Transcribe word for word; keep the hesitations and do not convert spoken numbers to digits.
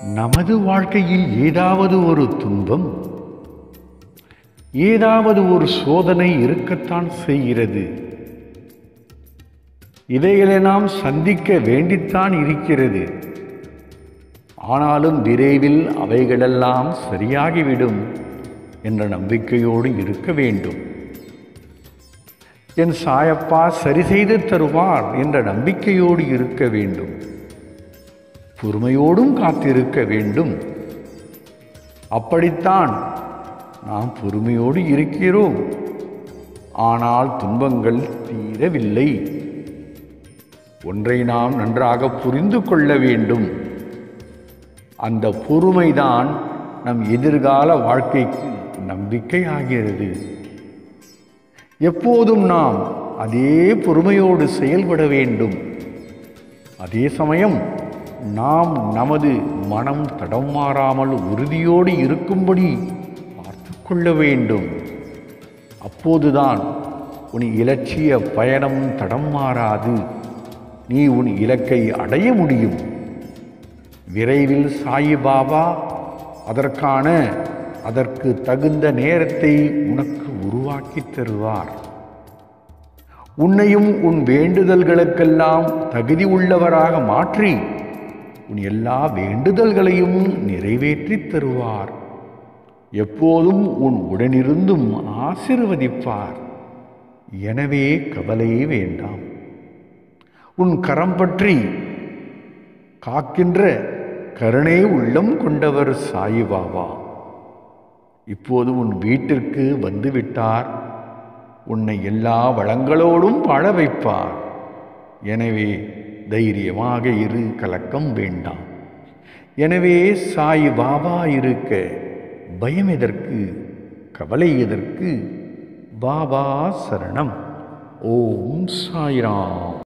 நமது வாழ்க்கையில் ஏதாவது ஒரு துன்பம், ஏதாவது ஒரு சோதனை இருக்கத்தான் செய்கிறது. இதைகளை நாம் சந்திக்க வேண்டித்தான் இருக்கிறது. ஆனாலும் விரைவில் அவைகளெல்லாம் சரியாகிவிடும் என்ற நம்பிக்கையோடு இருக்க வேண்டும். என் சாயப்பா சரி செய்து தருவார் என்ற நம்பிக்கையோடு இருக்க வேண்டும். பொறுமையோடும் காத்திருக்க வேண்டும். அப்படித்தான் நாம் பொறுமையோடு இருக்கிறோம். ஆனால் துன்பங்கள் தீரவில்லை. ஒன்றை நாம் நன்றாக புரிந்து கொள்ள வேண்டும். அந்த பொறுமைதான் நம் எதிர்கால வாழ்க்கைக்கு நம்பிக்கை ஆகிறது. எப்போதும் நாம் அதே பொறுமையோடு செயல்பட வேண்டும். அதே சமயம் நாம் நமது மனம் தடமாறாமல் உறுதியோடு இருக்கும்படி பார்த்து கொள்ள வேண்டும். அப்போதுதான் உன் இலட்சிய பயணம் தடம் மாறாது. நீ உன் இலக்கை அடைய முடியும். விரைவில் சாயிபாபா அதற்கான அதற்கு தகுந்த நேரத்தை உனக்கு உருவாக்கி தருவார். உன்னையும் உன் வேண்டுதல்களுக்கெல்லாம் தகுதி உள்ளவராக மாற்றி உன் எல்லா வேண்டுதல்களையும் நிறைவேற்றி தருவார். எப்போதும் உன் உடனிருந்தும் ஆசீர்வதிப்பார். எனவே கவலை வேண்டாம். உன் கரம் பற்றி காக்கின்ற கருணை உள்ளம் கொண்டவர் சாயிபாபா இப்போது உன் வீட்டிற்கு வந்துவிட்டார். உன்னை எல்லா வளங்களோடும் வாழ வைப்பார். எனவே தைரியமாக இரு, கலக்கம் வேண்டாம். எனவே சாயிபாபா இருக்க பயம் எதற்கு, கவலை எதற்கு? பாபா சரணம். ஓம் சாய்ராம்.